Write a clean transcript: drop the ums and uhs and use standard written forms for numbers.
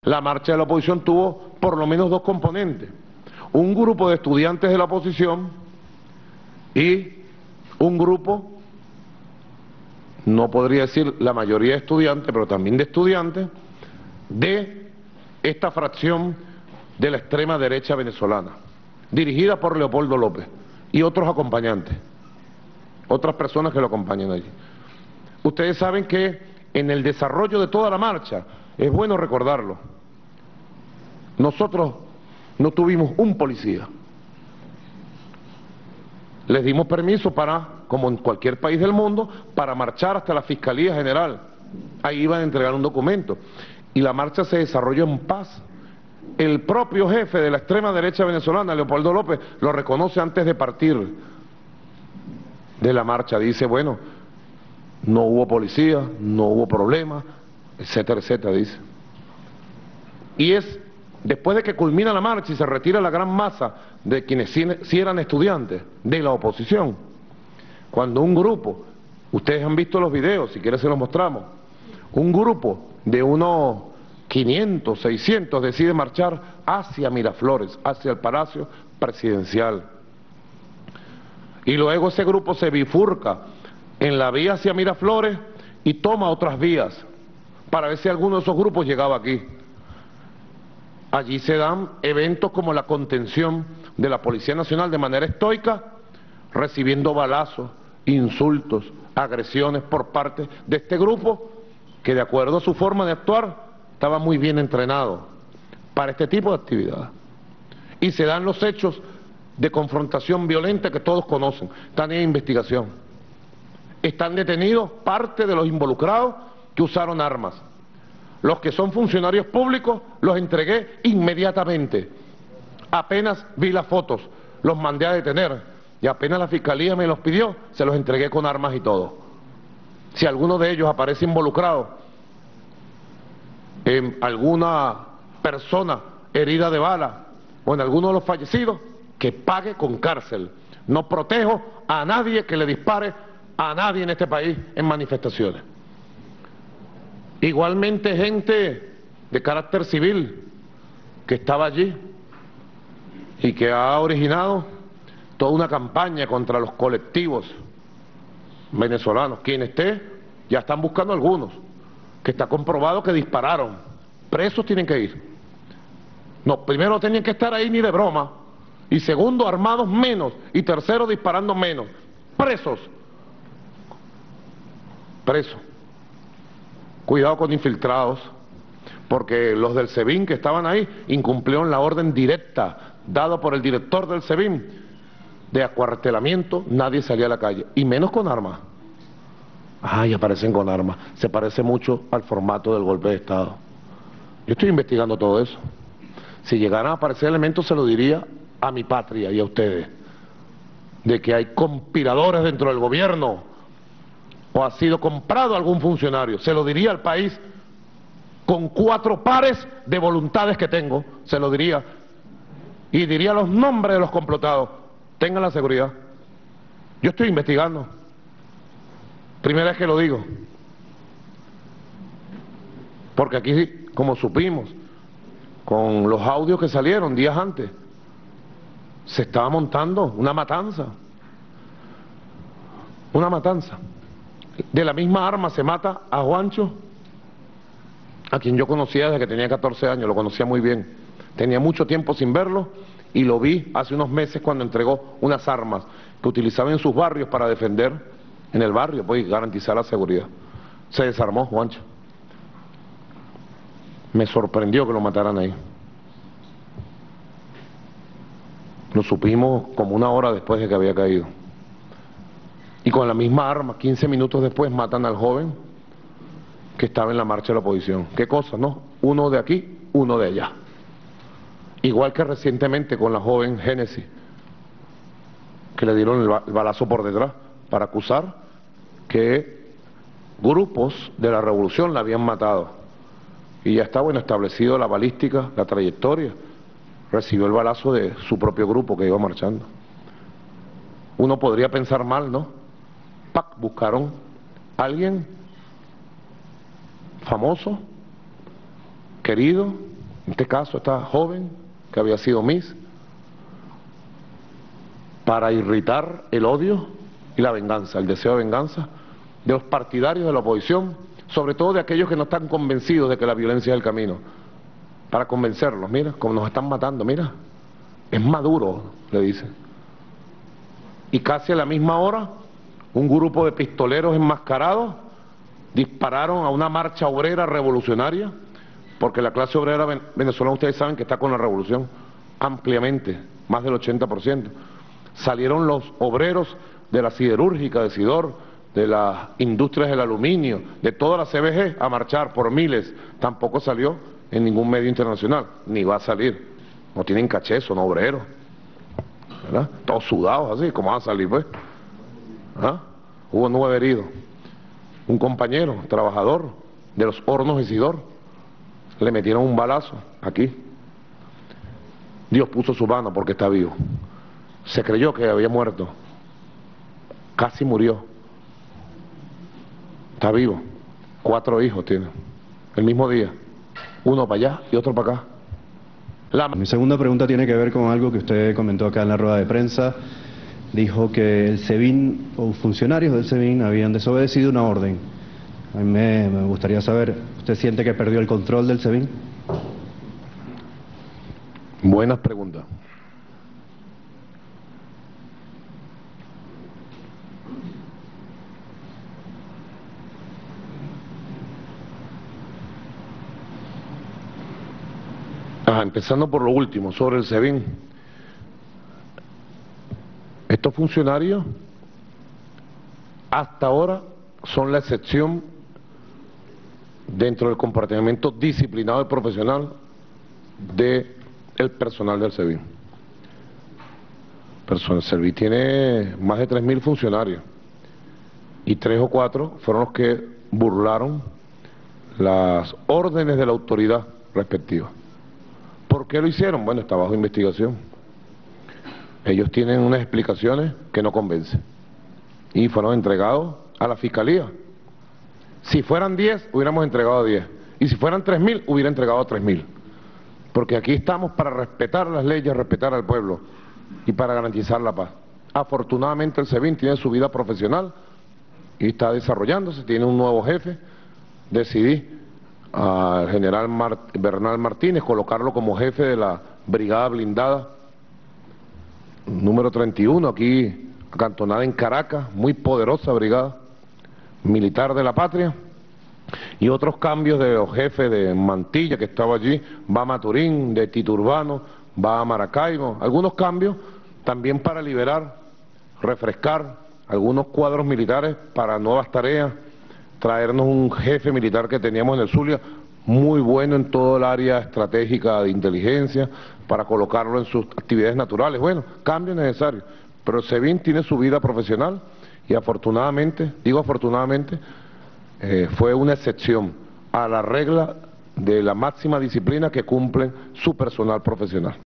la marcha de la oposición tuvo por lo menos dos componentes. Un grupo de estudiantes de la oposición y un grupo, no podría decir la mayoría de estudiantes, pero también de estudiantes, de esta fracción de la extrema derecha venezolana, dirigida por Leopoldo López y otros acompañantes, otras personas que lo acompañan allí. Ustedes saben que en el desarrollo de toda la marcha, es bueno recordarlo, nosotros no tuvimos un policía. Les dimos permiso para, como en cualquier país del mundo, para marchar hasta la Fiscalía General. Ahí iban a entregar un documento. Y la marcha se desarrolló en paz. El propio jefe de la extrema derecha venezolana, Leopoldo López, lo reconoce antes de partir de la marcha. Dice, bueno, no hubo policía, no hubo problema, etcétera, etcétera, dice. Y es después de que culmina la marcha y se retira la gran masa de quienes sí eran estudiantes de la oposición, cuando un grupo, ustedes han visto los videos, si quieren se los mostramos, un grupo de unos 500, 600 decide marchar hacia Miraflores, hacia el Palacio Presidencial. Y luego ese grupo se bifurca en la vía hacia Miraflores y toma otras vías para ver si alguno de esos grupos llegaba aquí. Allí se dan eventos como la contención de la Policía Nacional de manera estoica, recibiendo balazos, insultos, agresiones por parte de este grupo que, de acuerdo a su forma de actuar, estaba muy bien entrenado para este tipo de actividades. Y se dan los hechos de confrontación violenta que todos conocen, están en investigación. Están detenidos parte de los involucrados que usaron armas. Los que son funcionarios públicos los entregué inmediatamente. Apenas vi las fotos, los mandé a detener y apenas la Fiscalía me los pidió, se los entregué con armas y todo. Si alguno de ellos aparece involucrado en alguna persona herida de bala o en alguno de los fallecidos, que pague con cárcel. No protejo a nadie que le dispare a nadie en este país en manifestaciones. Igualmente gente de carácter civil que estaba allí y que ha originado toda una campaña contra los colectivos venezolanos. Quien esté, ya están buscando algunos, que está comprobado que dispararon. Presos tienen que ir. No, primero no tenían que estar ahí ni de broma, y segundo, armados menos, y tercero, disparando menos. Presos. Presos. Cuidado con infiltrados, porque los del SEBIN que estaban ahí incumplieron la orden directa dada por el director del SEBIN de acuartelamiento. Nadie salía a la calle, y menos con armas. Ay, aparecen con armas. Se parece mucho al formato del golpe de Estado. Yo estoy investigando todo eso. Si llegaran a aparecer elementos, se lo diría a mi patria y a ustedes, de que hay conspiradores dentro del gobierno, o ha sido comprado algún funcionario. Se lo diría al país con 4 pares de voluntades que tengo, se lo diría, y diría los nombres de los complotados. Tengan la seguridad. Yo estoy investigando. Primera vez que lo digo. Porque aquí, como supimos, con los audios que salieron días antes, se estaba montando una matanza. Una matanza. De la misma arma se mata a Juancho, a quien yo conocía desde que tenía 14 años, lo conocía muy bien. Tenía mucho tiempo sin verlo y lo vi hace unos meses cuando entregó unas armas que utilizaba en sus barrios para defender en el barrio, pues, garantizar la seguridad. Se desarmó Juancho. Me sorprendió que lo mataran ahí. Lo supimos como una hora después de que había caído. Y con la misma arma, 15 minutos después, matan al joven que estaba en la marcha de la oposición. ¿Qué cosa, no? Uno de aquí, uno de allá. Igual que recientemente con la joven Génesis, que le dieron el balazo por detrás para acusar que grupos de la revolución la habían matado. Y ya está, bueno, establecido la balística, la trayectoria. Recibió el balazo de su propio grupo que iba marchando. Uno podría pensar mal, ¿no? Buscaron a alguien famoso, querido, en este caso esta joven que había sido Miss, para irritar el odio y la venganza, el deseo de venganza de los partidarios de la oposición, sobre todo de aquellos que no están convencidos de que la violencia es el camino, para convencerlos. Mira, como nos están matando, mira, es Maduro, le dicen. Y casi a la misma hora, un grupo de pistoleros enmascarados dispararon a una marcha obrera revolucionaria, porque la clase obrera venezolana, ustedes saben que está con la revolución ampliamente, más del 80%. Salieron los obreros de la siderúrgica, de Sidor, de las industrias del aluminio, de toda la CBG a marchar por miles. Tampoco salió en ningún medio internacional, ni va a salir. No tienen caché, son obreros, ¿verdad? Todos sudados así, ¿cómo van a salir pues? ¿Ah? Hubo 9 heridos. Un compañero, trabajador de los hornos de Sidor, le metieron un balazo aquí. Dios puso su mano porque está vivo. Se creyó que había muerto. Casi murió. Está vivo. 4 hijos tiene. El mismo día. Uno para allá y otro para acá. Mi segunda pregunta tiene que ver con algo que usted comentó acá en la rueda de prensa. Dijo que el SEBIN o funcionarios del SEBIN habían desobedecido una orden. A mí me gustaría saber, ¿usted siente que perdió el control del SEBIN? Buenas preguntas. Empezando por lo último, sobre el SEBIN. Estos funcionarios hasta ahora son la excepción dentro del comportamiento disciplinado y profesional del personal del SEBIN. El SEBIN tiene más de 3.000 funcionarios y 3 o 4 fueron los que burlaron las órdenes de la autoridad respectiva. ¿Por qué lo hicieron? Bueno, está bajo investigación. Ellos tienen unas explicaciones que no convencen y fueron entregados a la Fiscalía. Si fueran 10, hubiéramos entregado a 10. Y si fueran 3.000, hubiera entregado a 3.000. Porque aquí estamos para respetar las leyes, respetar al pueblo y para garantizar la paz. Afortunadamente el SEBIN tiene su vida profesional y está desarrollándose, tiene un nuevo jefe. Decidí al general Bernal Martínez colocarlo como jefe de la brigada blindada número 31, aquí acantonada en Caracas, muy poderosa brigada militar de la patria. Y otros cambios de los jefes de Mantilla, que estaba allí, va a Maturín, de Tito Urbano, va a Maracaibo. Algunos cambios también para liberar, refrescar algunos cuadros militares para nuevas tareas, traernos un jefe militar que teníamos en el Zulia, muy bueno en todo el área estratégica de inteligencia, para colocarlo en sus actividades naturales. Bueno, cambios necesarios, pero el SEBIN tiene su vida profesional y afortunadamente, digo afortunadamente, fue una excepción a la regla de la máxima disciplina que cumplen su personal profesional.